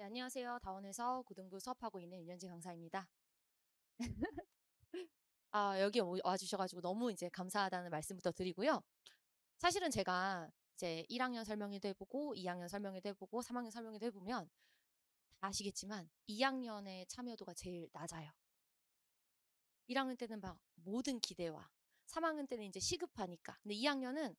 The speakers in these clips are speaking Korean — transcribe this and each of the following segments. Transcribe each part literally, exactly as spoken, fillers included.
네, 안녕하세요. 다원에서 고등부 수업하고 있는 윤현지 강사입니다. 아, 여기 오- 와주셔가지고 너무 이제 감사하다는 말씀부터 드리고요. 사실은 제가 이제 일 학년 설명회도 해보고, 이 학년 설명회도 해보고, 삼 학년 설명회도 해보면 다 아시겠지만 이 학년의 참여도가 제일 낮아요. 일 학년 때는 막 모든 기대와, 삼 학년 때는 이제 시급하니까. 근데 이 학년은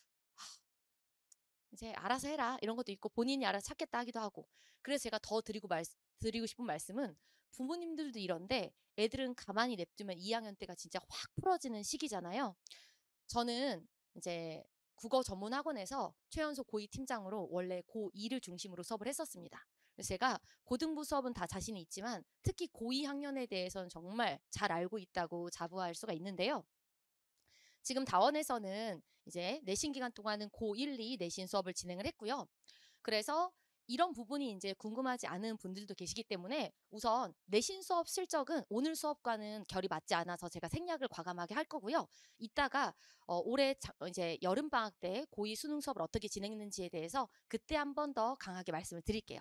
이제 알아서 해라 이런 것도 있고 본인이 알아서 찾겠다 하기도 하고. 그래서 제가 더 드리고 말 드리고 싶은 말씀은, 부모님들도 이런데 애들은 가만히 냅두면 이 학년 때가 진짜 확 풀어지는 시기잖아요. 저는 이제 국어 전문 학원에서 최연소 고이 팀장으로 원래 고이를 중심으로 수업을 했었습니다. 그래서 제가 고등부 수업은 다 자신이 있지만 특히 고이 학년에 대해서는 정말 잘 알고 있다고 자부할 수가 있는데요. 지금 다원에서는 이제 내신 기간 동안은 고일, 이 내신 수업을 진행을 했고요. 그래서 이런 부분이 이제 궁금하지 않은 분들도 계시기 때문에 우선 내신 수업 실적은 오늘 수업과는 결이 맞지 않아서 제가 생략을 과감하게 할 거고요. 이따가 어, 올해 자, 어, 이제 여름 방학 때 고이 수능 수업을 어떻게 진행했는지에 대해서 그때 한 번 더 강하게 말씀을 드릴게요.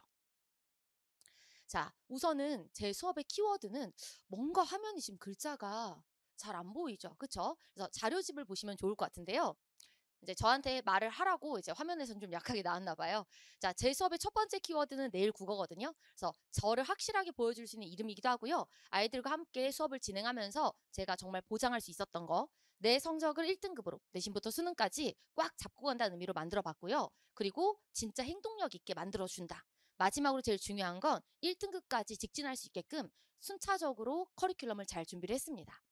자, 우선은 제 수업의 키워드는, 뭔가 화면이 지금 글자가 잘 안 보이죠? 그쵸? 그래서 자료집을 보시면 좋을 것 같은데요. 이제 저한테 말을 하라고 이제 화면에서는 좀 약하게 나왔나 봐요. 자, 제 수업의 첫 번째 키워드는 내일 국어거든요. 그래서 저를 확실하게 보여줄 수 있는 이름이기도 하고요. 아이들과 함께 수업을 진행하면서 제가 정말 보장할 수 있었던 거, 내 성적을 일 등급으로 내신부터 수능까지 꽉 잡고 간다는 의미로 만들어 봤고요. 그리고 진짜 행동력 있게 만들어 준다. 마지막으로 제일 중요한 건 일 등급까지 직진할 수 있게끔 순차적으로 커리큘럼을 잘 준비를 했습니다.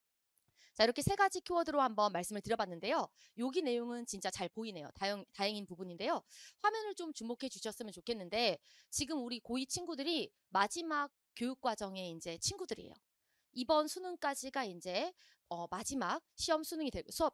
자, 이렇게 세 가지 키워드로 한번 말씀을 드려봤는데요. 여기 내용은 진짜 잘 보이네요. 다행, 다행인 부분인데요. 화면을 좀 주목해 주셨으면 좋겠는데, 지금 우리 고이 친구들이 마지막 교육 과정의 이제 친구들이에요. 이번 수능까지가 이제 어, 마지막 시험 수능이 될 수업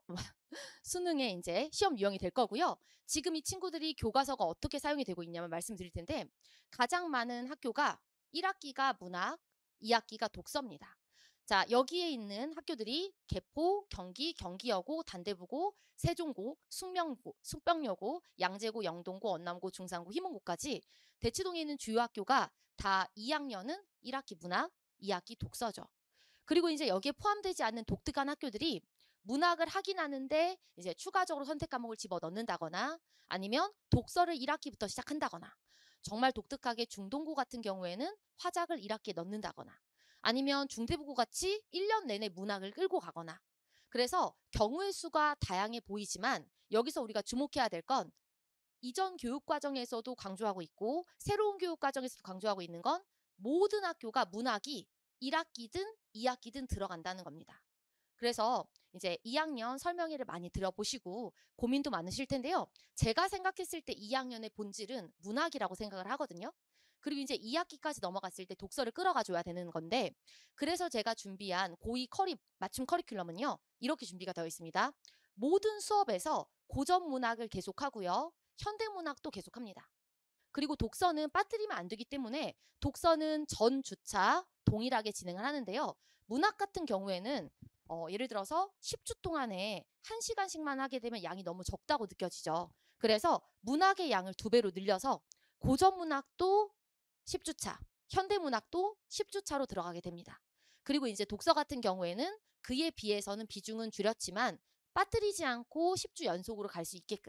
수능의 이제 시험 유형이 될 거고요. 지금 이 친구들이 교과서가 어떻게 사용이 되고 있냐면 말씀드릴 텐데, 가장 많은 학교가 일 학기가 문학, 이 학기가 독서입니다. 자, 여기에 있는 학교들이 개포, 경기, 경기여고, 단대부고, 세종고, 숙명고, 숙명여고, 양재고, 영동고, 언남고, 중산고, 희문고까지 대치동에 있는 주요 학교가 다 이 학년은 일 학기 문학, 이 학기 독서죠. 그리고 이제 여기에 포함되지 않는 독특한 학교들이 문학을 하긴 하는데 이제 추가적으로 선택 과목을 집어 넣는다거나, 아니면 독서를 일 학기부터 시작한다거나, 정말 독특하게 중동고 같은 경우에는 화작을 일 학기에 넣는다거나, 아니면 중대부고 같이 일 년 내내 문학을 끌고 가거나. 그래서 경우의 수가 다양해 보이지만 여기서 우리가 주목해야 될 건, 이전 교육 과정에서도 강조하고 있고 새로운 교육 과정에서도 강조하고 있는 건, 모든 학교가 문학이 일 학기든 이 학기든 들어간다는 겁니다. 그래서 이제 이 학년 설명회를 많이 들어보시고 고민도 많으실 텐데요. 제가 생각했을 때 이 학년의 본질은 문학이라고 생각을 하거든요. 그리고 이제 이 학기까지 넘어갔을 때 독서를 끌어가 줘야 되는 건데, 그래서 제가 준비한 고이 커리 맞춤 커리큘럼은요. 이렇게 준비가 되어 있습니다. 모든 수업에서 고전 문학을 계속하고요. 현대문학도 계속합니다. 그리고 독서는 빠뜨리면 안 되기 때문에 독서는 전 주차 동일하게 진행을 하는데요. 문학 같은 경우에는 어, 예를 들어서 십 주 동안에 한 시간씩만 하게 되면 양이 너무 적다고 느껴지죠. 그래서 문학의 양을 두 배로 늘려서 고전 문학도 십 주차, 현대 문학도 십 주차로 들어가게 됩니다. 그리고 이제 독서 같은 경우에는 그에 비해서는 비중은 줄였지만 빠뜨리지 않고 십 주 연속으로 갈 수 있게끔.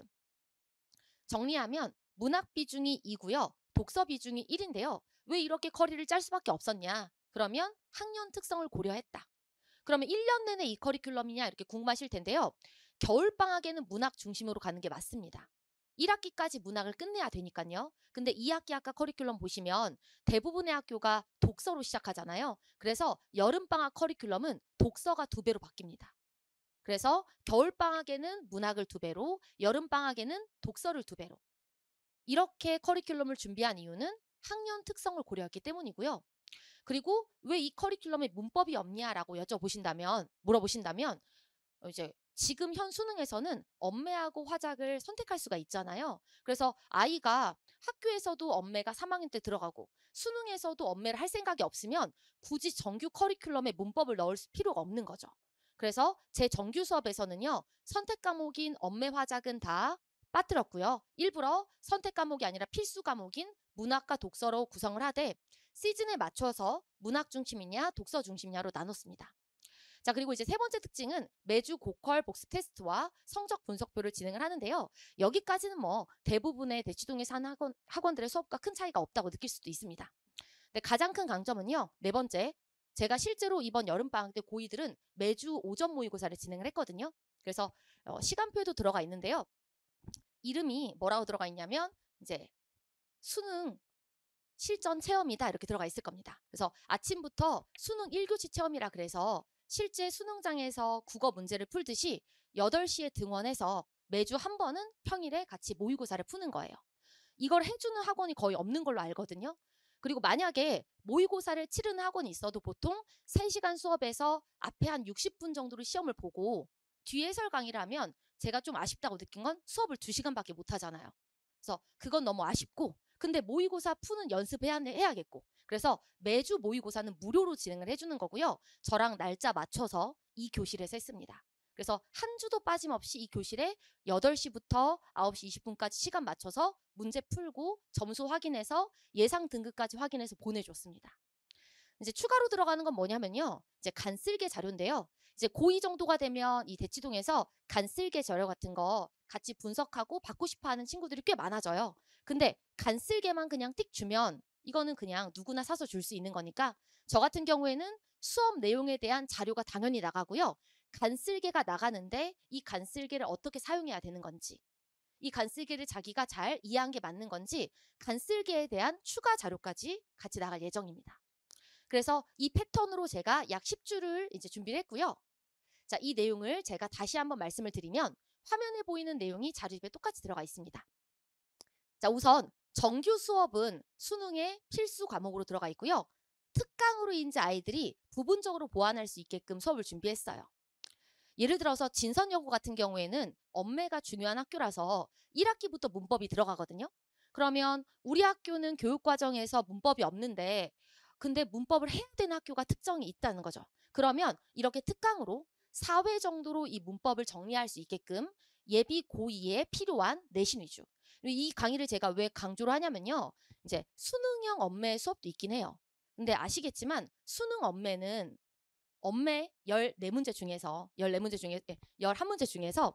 정리하면 문학 비중이 이고요. 독서 비중이 일인데요. 왜 이렇게 커리를 짤 수밖에 없었냐? 그러면 학년 특성을 고려했다. 그러면 일 년 내내 이 커리큘럼이냐 이렇게 궁금하실 텐데요. 겨울방학에는 문학 중심으로 가는 게 맞습니다. 일 학기까지 문학을 끝내야 되니까요. 근데 이 학기 아까 커리큘럼 보시면 대부분의 학교가 독서로 시작하잖아요. 그래서 여름방학 커리큘럼은 독서가 두 배로 바뀝니다. 그래서 겨울방학에는 문학을 두 배로, 여름방학에는 독서를 두 배로. 이렇게 커리큘럼을 준비한 이유는 학년 특성을 고려했기 때문이고요. 그리고 왜 이 커리큘럼에 문법이 없냐라고 여쭤보신다면, 물어보신다면, 어, 이제 지금 현 수능에서는 엄매하고 화작을 선택할 수가 있잖아요. 그래서 아이가 학교에서도 엄매가 삼 학년 때 들어가고 수능에서도 엄매를 할 생각이 없으면 굳이 정규 커리큘럼에 문법을 넣을 필요가 없는 거죠. 그래서 제 정규 수업에서는요, 선택 과목인 엄매 화작은 다 빠뜨렸고요. 일부러 선택 과목이 아니라 필수 과목인 문학과 독서로 구성을 하되 시즌에 맞춰서 문학 중심이냐 독서 중심이냐로 나눴습니다. 자, 그리고 이제 세 번째 특징은 매주 고퀄 복습 테스트와 성적 분석표를 진행을 하는데요. 여기까지는 뭐 대부분의 대치동에 사는 학원, 학원들의 수업과 큰 차이가 없다고 느낄 수도 있습니다. 근데 가장 큰 강점은요. 네 번째, 제가 실제로 이번 여름방학 때 고이들은 매주 오전 모의고사를 진행을 했거든요. 그래서 어, 시간표에도 들어가 있는데요. 이름이 뭐라고 들어가 있냐면 이제 수능 실전 체험이다 이렇게 들어가 있을 겁니다. 그래서 아침부터 수능 일 교시 체험이라 그래서 실제 수능장에서 국어 문제를 풀듯이 여덟 시에 등원해서 매주 한 번은 평일에 같이 모의고사를 푸는 거예요. 이걸 해주는 학원이 거의 없는 걸로 알거든요. 그리고 만약에 모의고사를 치르는 학원이 있어도 보통 세 시간 수업에서 앞에 한 육십 분 정도로 시험을 보고 뒤에 해설 강의를 하면 제가 좀 아쉽다고 느낀 건 수업을 두 시간밖에 못 하잖아요. 그래서 그건 너무 아쉽고 근데 모의고사 푸는 연습해야 해야겠고 그래서 매주 모의고사는 무료로 진행을 해주는 거고요. 저랑 날짜 맞춰서 이 교실에서 했습니다. 그래서 한 주도 빠짐없이 이 교실에 여덟 시부터 아홉 시 이십 분까지 시간 맞춰서 문제 풀고 점수 확인해서 예상 등급까지 확인해서 보내줬습니다. 이제 추가로 들어가는 건 뭐냐면요. 이제 간쓸게 자료인데요. 이제 고이 정도가 되면 이 대치동에서 간쓸게 자료 같은 거 같이 분석하고 받고 싶어 하는 친구들이 꽤 많아져요. 근데 간쓸게만 그냥 띡 주면 이거는 그냥 누구나 사서 줄 수 있는 거니까 저 같은 경우에는 수업 내용에 대한 자료가 당연히 나가고요. 간쓸게가 나가는데 이 간쓸게를 어떻게 사용해야 되는 건지 이 간쓸게를 자기가 잘 이해한 게 맞는 건지 간쓸게에 대한 추가 자료까지 같이 나갈 예정입니다. 그래서 이 패턴으로 제가 약 십 주를 이제 준비를 했고요. 자, 이 내용을 제가 다시 한번 말씀을 드리면 화면에 보이는 내용이 자료집에 똑같이 들어가 있습니다. 자, 우선 정규 수업은 수능의 필수 과목으로 들어가 있고요. 특강으로 이제 아이들이 부분적으로 보완할 수 있게끔 수업을 준비했어요. 예를 들어서 진선여고 같은 경우에는 엄매가 중요한 학교라서 일 학기부터 문법이 들어가거든요. 그러면 우리 학교는 교육과정에서 문법이 없는데 근데 문법을 해야 되는 학교가 특정이 있다는 거죠. 그러면 이렇게 특강으로 사 회 정도로 이 문법을 정리할 수 있게끔 예비 고이에 필요한 내신 위주. 이 강의를 제가 왜 강조를 하냐면요. 이제 수능형 엄매 수업도 있긴 해요. 근데 아시겠지만 수능 엄매는 엄매 열네 문제 중에서 열네 문제 중에 예, 열한 문제 중에서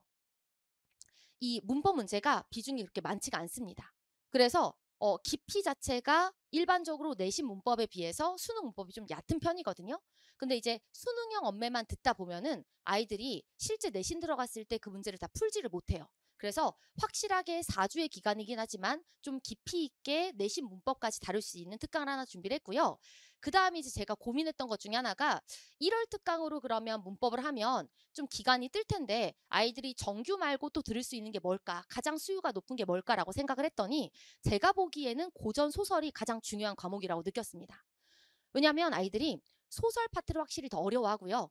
이 문법 문제가 비중이 그렇게 많지가 않습니다. 그래서 어, 깊이 자체가 일반적으로 내신 문법에 비해서 수능 문법이 좀 얕은 편이거든요. 근데 이제 수능형 엄매만 듣다 보면은 아이들이 실제 내신 들어갔을 때 그 문제를 다 풀지를 못해요. 그래서 확실하게 사 주의 기간이긴 하지만 좀 깊이 있게 내신 문법까지 다룰 수 있는 특강을 하나 준비를 했고요. 그 다음에 이제 제가 고민했던 것 중에 하나가 일월 특강으로 그러면 문법을 하면 좀 기간이 뜰 텐데 아이들이 정규 말고 또 들을 수 있는 게 뭘까? 가장 수요가 높은 게 뭘까라고 생각을 했더니 제가 보기에는 고전 소설이 가장 중요한 과목이라고 느꼈습니다. 왜냐하면 아이들이 소설 파트를 확실히 더 어려워하고요.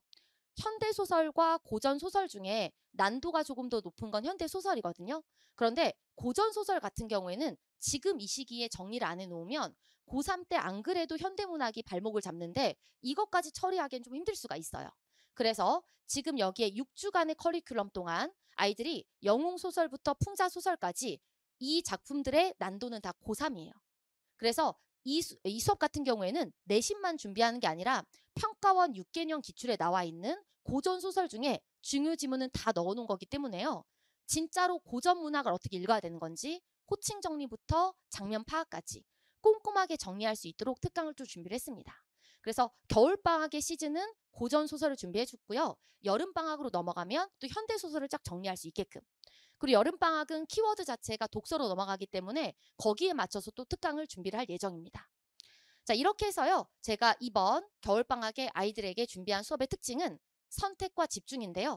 현대소설과 고전소설 중에 난도가 조금 더 높은 건 현대소설이거든요. 그런데 고전소설 같은 경우에는 지금 이 시기에 정리를 안 해놓으면 고삼 때 안 그래도 현대문학이 발목을 잡는데 이것까지 처리하기엔 좀 힘들 수가 있어요. 그래서 지금 여기에 육 주간의 커리큘럼 동안 아이들이 영웅소설부터 풍자소설까지 이 작품들의 난도는 다 고삼이에요. 그래서 이, 수, 이 수업 같은 경우에는 내신만 준비하는 게 아니라 평가원 육 개년 기출에 나와 있는 고전 소설 중에 중요 지문은 다 넣어놓은 거기 때문에요. 진짜로 고전 문학을 어떻게 읽어야 되는 건지 호칭 정리부터 장면 파악까지 꼼꼼하게 정리할 수 있도록 특강을 또 준비를 했습니다. 그래서 겨울방학의 시즌은 고전 소설을 준비해 줬고요. 여름방학으로 넘어가면 또 현대소설을 쫙 정리할 수 있게끔 그리고 여름방학은 키워드 자체가 독서로 넘어가기 때문에 거기에 맞춰서 또 특강을 준비를 할 예정입니다. 자, 이렇게 해서요. 제가 이번 겨울방학에 아이들에게 준비한 수업의 특징은 선택과 집중인데요.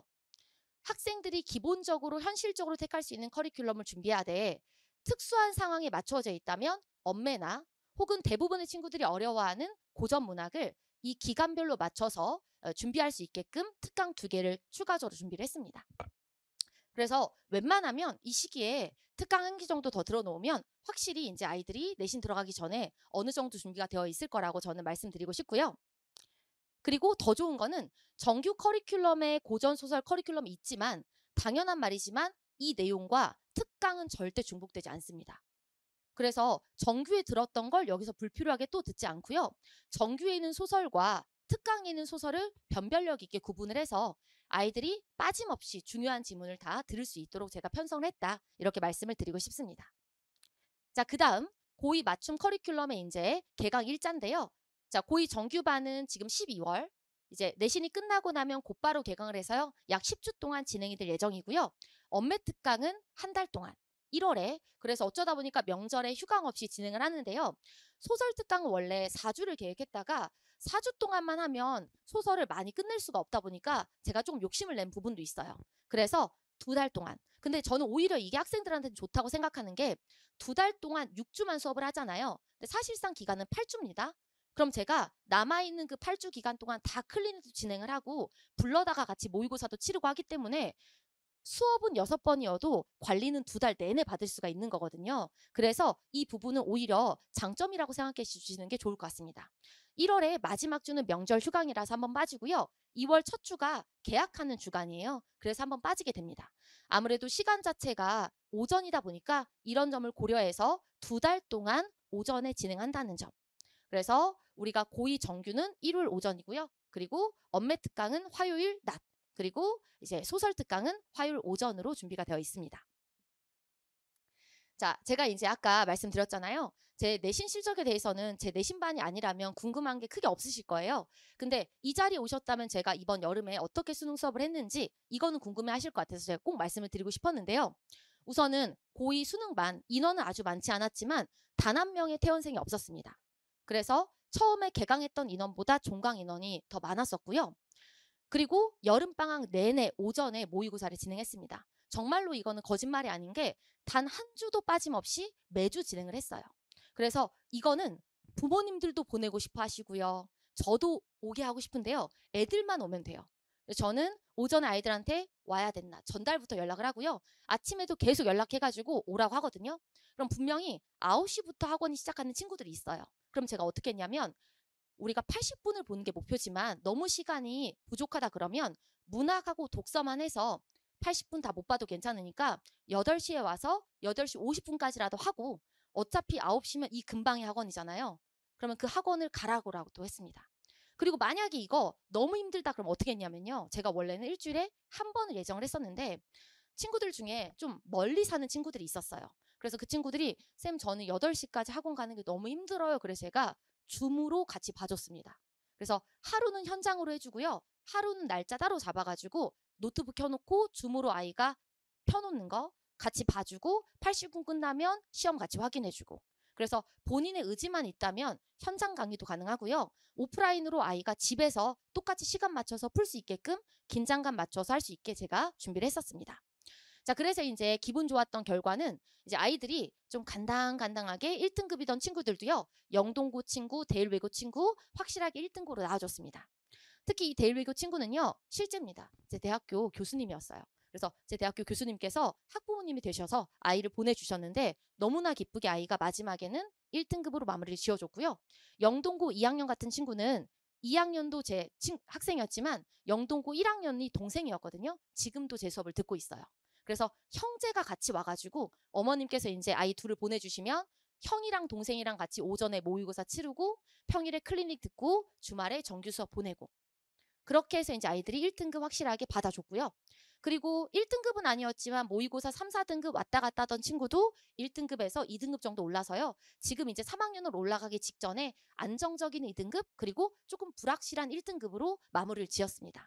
학생들이 기본적으로 현실적으로 택할 수 있는 커리큘럼을 준비해야 돼. 특수한 상황에 맞춰져 있다면 엄매나 혹은 대부분의 친구들이 어려워하는 고전 문학을 이 기간별로 맞춰서 준비할 수 있게끔 특강 두 개를 추가적으로 준비를 했습니다. 그래서 웬만하면 이 시기에 특강 한 기 정도 더 들어놓으면 확실히 이제 아이들이 내신 들어가기 전에 어느 정도 준비가 되어 있을 거라고 저는 말씀드리고 싶고요. 그리고 더 좋은 거는 정규 커리큘럼에 고전소설 커리큘럼이 있지만 당연한 말이지만 이 내용과 특강은 절대 중복되지 않습니다. 그래서 정규에 들었던 걸 여기서 불필요하게 또 듣지 않고요. 정규에 있는 소설과 특강에 있는 소설을 변별력 있게 구분을 해서 아이들이 빠짐없이 중요한 지문을 다 들을 수 있도록 제가 편성을 했다. 이렇게 말씀을 드리고 싶습니다. 자, 그 다음 고이 맞춤 커리큘럼의 이제 개강 일자인데요. 자, 고이 정규반은 지금 십이월, 이제 내신이 끝나고 나면 곧바로 개강을 해서요. 약 십 주 동안 진행이 될 예정이고요. 엄매 특강은 한 달 동안, 일월에, 그래서 어쩌다 보니까 명절에 휴강 없이 진행을 하는데요. 소설 특강은 원래 사 주를 계획했다가 사 주 동안만 하면 소설을 많이 끝낼 수가 없다 보니까 제가 조금 욕심을 낸 부분도 있어요. 그래서 두 달 동안. 근데 저는 오히려 이게 학생들한테는 좋다고 생각하는 게 두 달 동안 육 주만 수업을 하잖아요. 근데 사실상 기간은 팔 주입니다. 그럼 제가 남아있는 그 팔 주 기간 동안 다 클리닉도 진행을 하고 불러다가 같이 모의고사도 치르고 하기 때문에 수업은 여섯 번이어도 관리는 두 달 내내 받을 수가 있는 거거든요. 그래서 이 부분은 오히려 장점이라고 생각해 주시는 게 좋을 것 같습니다. 일월에 마지막 주는 명절 휴강이라서 한번 빠지고요. 이월 첫 주가 개학하는 주간이에요. 그래서 한번 빠지게 됩니다. 아무래도 시간 자체가 오전이다 보니까 이런 점을 고려해서 두 달 동안 오전에 진행한다는 점. 그래서 우리가 고이 정규는 일요일 오전이고요. 그리고 엄매 특강은 화요일 낮. 그리고 이제 소설 특강은 화요일 오전으로 준비가 되어 있습니다. 자, 제가 이제 아까 말씀드렸잖아요. 제 내신 실적에 대해서는 제 내신반이 아니라면 궁금한 게 크게 없으실 거예요. 근데 이 자리에 오셨다면 제가 이번 여름에 어떻게 수능 수업을 했는지 이거는 궁금해 하실 것 같아서 제가 꼭 말씀을 드리고 싶었는데요. 우선은 고이 수능반 인원은 아주 많지 않았지만 단 한 명의 퇴원생이 없었습니다. 그래서 처음에 개강했던 인원보다 종강 인원이 더 많았었고요. 그리고 여름방학 내내 오전에 모의고사를 진행했습니다. 정말로 이거는 거짓말이 아닌 게 단 한 주도 빠짐없이 매주 진행을 했어요. 그래서 이거는 부모님들도 보내고 싶어 하시고요. 저도 오게 하고 싶은데요. 애들만 오면 돼요. 저는 오전에 아이들한테 와야 됐나 전달부터 연락을 하고요. 아침에도 계속 연락해가지고 오라고 하거든요. 그럼 분명히 아홉 시부터 학원이 시작하는 친구들이 있어요. 그럼 제가 어떻게 했냐면 우리가 팔십 분을 보는 게 목표지만 너무 시간이 부족하다 그러면 문학하고 독서만 해서 팔십 분 다 못 봐도 괜찮으니까 여덟 시에 와서 여덟 시 오십 분까지라도 하고 어차피 아홉 시면 이 근방의 학원이잖아요. 그러면 그 학원을 가라고라고 했습니다. 그리고 만약에 이거 너무 힘들다 그럼 어떻게 했냐면요. 제가 원래는 일주일에 한 번을 예정을 했었는데 친구들 중에 좀 멀리 사는 친구들이 있었어요. 그래서 그 친구들이 쌤 저는 여덟 시까지 학원 가는 게 너무 힘들어요. 그래서 제가 줌으로 같이 봐줬습니다. 그래서 하루는 현장으로 해주고요. 하루는 날짜 따로 잡아가지고 노트북 켜놓고 줌으로 아이가 펴놓는 거 같이 봐주고 팔십 분 끝나면 시험 같이 확인해주고 그래서 본인의 의지만 있다면 현장 강의도 가능하고요. 오프라인으로 아이가 집에서 똑같이 시간 맞춰서 풀 수 있게끔 긴장감 맞춰서 할 수 있게 제가 준비를 했었습니다. 자, 그래서 이제 기분 좋았던 결과는 이제 아이들이 좀 간당간당하게 일 등급이던 친구들도요. 영동고 친구, 대일외고 친구 확실하게 일 등고로 나와줬습니다. 특히 이 대일외고 친구는요. 실제입니다. 제 대학교 교수님이었어요. 그래서 제 대학교 교수님께서 학부모님이 되셔서 아이를 보내주셨는데 너무나 기쁘게 아이가 마지막에는 일 등급으로 마무리를 지어줬고요. 영동고 이 학년 같은 친구는 이 학년도 제 친, 학생이었지만 영동고 일 학년이 동생이었거든요. 지금도 제 수업을 듣고 있어요. 그래서 형제가 같이 와가지고 어머님께서 이제 아이 둘을 보내주시면 형이랑 동생이랑 같이 오전에 모의고사 치르고 평일에 클리닉 듣고 주말에 정규 수업 보내고 그렇게 해서 이제 아이들이 일 등급 확실하게 받아줬고요. 그리고 일 등급은 아니었지만 모의고사 삼, 사 등급 왔다 갔다 하던 친구도 일 등급에서 이 등급 정도 올라서요. 지금 이제 삼 학년으로 올라가기 직전에 안정적인 이 등급 그리고 조금 불확실한 일 등급으로 마무리를 지었습니다.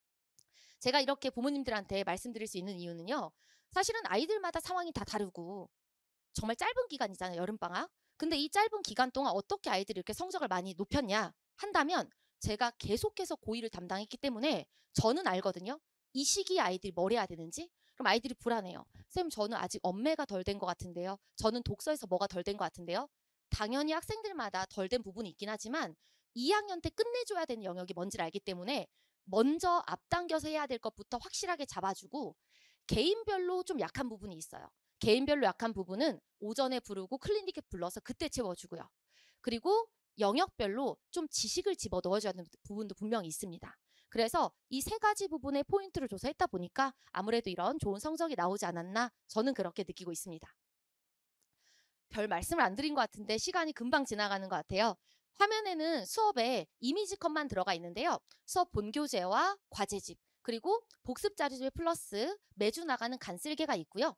제가 이렇게 부모님들한테 말씀드릴 수 있는 이유는요. 사실은 아이들마다 상황이 다 다르고 정말 짧은 기간이잖아요. 여름방학. 근데 이 짧은 기간 동안 어떻게 아이들이 이렇게 성적을 많이 높였냐 한다면 제가 계속해서 고이를 담당했기 때문에 저는 알거든요. 이 시기에 아이들이 뭘 해야 되는지. 그럼 아이들이 불안해요. 쌤 저는 아직 엄매가 덜 된 것 같은데요. 저는 독서에서 뭐가 덜 된 것 같은데요. 당연히 학생들마다 덜 된 부분이 있긴 하지만 이 학년 때 끝내줘야 되는 영역이 뭔지를 알기 때문에 먼저 앞당겨서 해야 될 것부터 확실하게 잡아주고 개인별로 좀 약한 부분이 있어요. 개인별로 약한 부분은 오전에 부르고 클리닉에 불러서 그때 채워주고요. 그리고 영역별로 좀 지식을 집어넣어줘야 하는 부분도 분명히 있습니다. 그래서 이 세 가지 부분의 포인트를 줘서 했다 보니까 아무래도 이런 좋은 성적이 나오지 않았나 저는 그렇게 느끼고 있습니다. 별 말씀을 안 드린 것 같은데 시간이 금방 지나가는 것 같아요. 화면에는 수업에 이미지 컷만 들어가 있는데요. 수업 본교재와 과제집, 그리고 복습 자료집 플러스 매주 나가는 간쓸개가 있고요.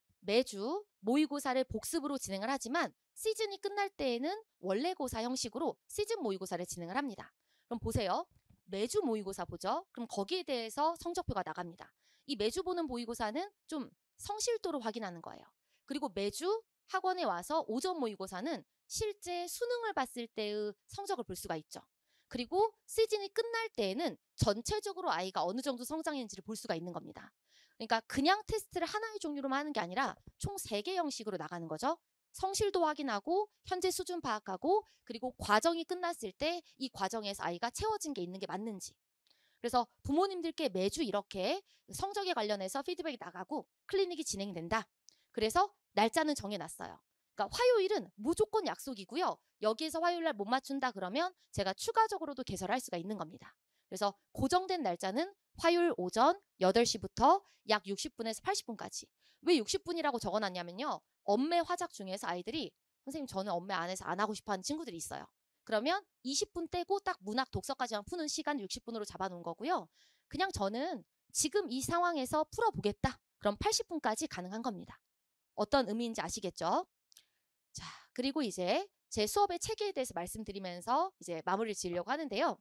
매주 모의고사를 복습으로 진행을 하지만 시즌이 끝날 때에는 원래고사 형식으로 시즌 모의고사를 진행을 합니다. 그럼 보세요. 매주 모의고사 보죠. 그럼 거기에 대해서 성적표가 나갑니다. 이 매주 보는 모의고사는 좀 성실도를 확인하는 거예요. 그리고 매주 학원에 와서 오전 모의고사는 실제 수능을 봤을 때의 성적을 볼 수가 있죠. 그리고 시즌이 끝날 때에는 전체적으로 아이가 어느 정도 성장했는지를 볼 수가 있는 겁니다. 그러니까 그냥 테스트를 하나의 종류로만 하는 게 아니라 총 세 개 형식으로 나가는 거죠. 성실도 확인하고 현재 수준 파악하고 그리고 과정이 끝났을 때 이 과정에서 아이가 채워진 게 있는 게 맞는지. 그래서 부모님들께 매주 이렇게 성적에 관련해서 피드백이 나가고 클리닉이 진행된다. 그래서 날짜는 정해놨어요. 그러니까 화요일은 무조건 약속이고요. 여기에서 화요일날 못 맞춘다 그러면 제가 추가적으로도 개설할 수가 있는 겁니다. 그래서 고정된 날짜는 화요일 오전 여덟 시부터 약 육십 분에서 팔십 분까지. 왜 육십 분이라고 적어놨냐면요. 엄매 화작 중에서 아이들이 선생님 저는 엄매 안 해서 안 하고 싶어하는 친구들이 있어요. 그러면 이십 분 떼고 딱 문학 독서까지만 푸는 시간 육십 분으로 잡아놓은 거고요. 그냥 저는 지금 이 상황에서 풀어보겠다. 그럼 팔십 분까지 가능한 겁니다. 어떤 의미인지 아시겠죠? 자, 그리고 이제 제 수업의 체계에 대해서 말씀드리면서 이제 마무리를 지으려고 하는데요.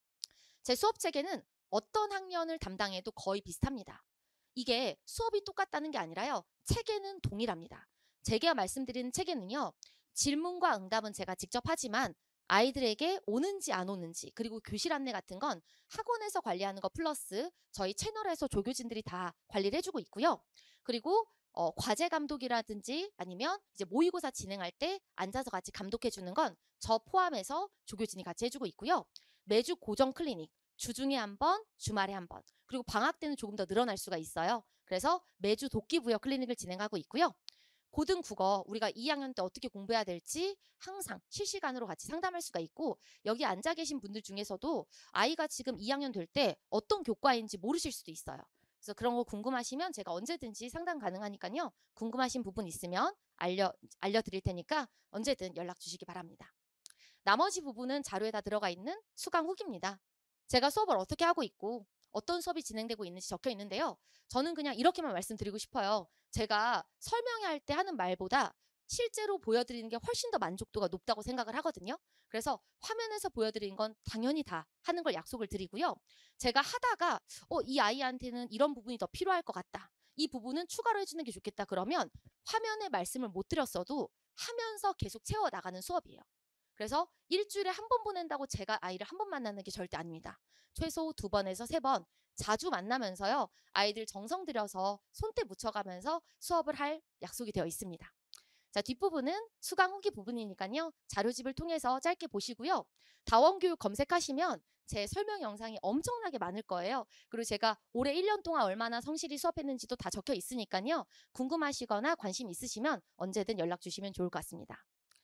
제 수업 체계는 어떤 학년을 담당해도 거의 비슷합니다. 이게 수업이 똑같다는 게 아니라요. 체계는 동일합니다. 제가 말씀드리는 체계는요. 질문과 응답은 제가 직접 하지만 아이들에게 오는지 안 오는지 그리고 교실 안내 같은 건 학원에서 관리하는 거 플러스 저희 채널에서 조교진들이 다 관리를 해주고 있고요. 그리고 어, 과제 감독이라든지 아니면 이제 모의고사 진행할 때 앉아서 같이 감독해 주는 건 저 포함해서 조교진이 같이 해주고 있고요. 매주 고정 클리닉, 주중에 한 번, 주말에 한 번, 그리고 방학 때는 조금 더 늘어날 수가 있어요. 그래서 매주 도끼부여 클리닉을 진행하고 있고요. 고등 국어 우리가 이 학년 때 어떻게 공부해야 될지 항상 실시간으로 같이 상담할 수가 있고 여기 앉아 계신 분들 중에서도 아이가 지금 이 학년 될 때 어떤 교과인지 모르실 수도 있어요. 그래서 그런 거 궁금하시면 제가 언제든지 상담 가능하니까요. 궁금하신 부분 있으면 알려, 알려드릴 테니까 언제든 연락 주시기 바랍니다. 나머지 부분은 자료에 다 들어가 있는 수강 후기입니다. 제가 수업을 어떻게 하고 있고 어떤 수업이 진행되고 있는지 적혀 있는데요. 저는 그냥 이렇게만 말씀드리고 싶어요. 제가 설명할 때 하는 말보다 실제로 보여드리는 게 훨씬 더 만족도가 높다고 생각을 하거든요. 그래서 화면에서 보여드리는 건 당연히 다 하는 걸 약속을 드리고요. 제가 하다가 어, 이 아이한테는 이런 부분이 더 필요할 것 같다. 이 부분은 추가로 해주는 게 좋겠다. 그러면 화면에 말씀을 못 드렸어도 하면서 계속 채워나가는 수업이에요. 그래서 일주일에 한 번 보낸다고 제가 아이를 한 번 만나는 게 절대 아닙니다. 최소 두 번에서 세 번 자주 만나면서요. 아이들 정성 들여서 손때 묻혀가면서 수업을 할 약속이 되어 있습니다. 자, 뒷부분은 수강 후기 부분이니까요. 자료집을 통해서 짧게 보시고요. 다원교육 검색하시면 제 설명 영상이 엄청나게 많을 거예요. 그리고 제가 올해 일 년 동안 얼마나 성실히 수업했는지도 다 적혀 있으니까요. 궁금하시거나 관심 있으시면 언제든 연락 주시면 좋을 것 같습니다.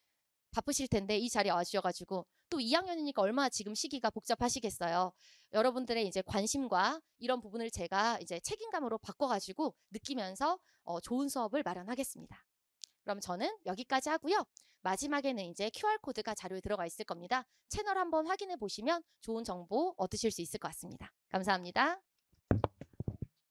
바쁘실 텐데 이 자리에 와주셔가지고 또 이 학년이니까 얼마나 지금 시기가 복잡하시겠어요. 여러분들의 이제 관심과 이런 부분을 제가 이제 책임감으로 바꿔가지고 느끼면서 어, 좋은 수업을 마련하겠습니다. 그럼 저는 여기까지 하고요. 마지막에는 이제 큐알코드가 자료에 들어가 있을 겁니다. 채널 한번 확인해 보시면 좋은 정보 얻으실 수 있을 것 같습니다. 감사합니다.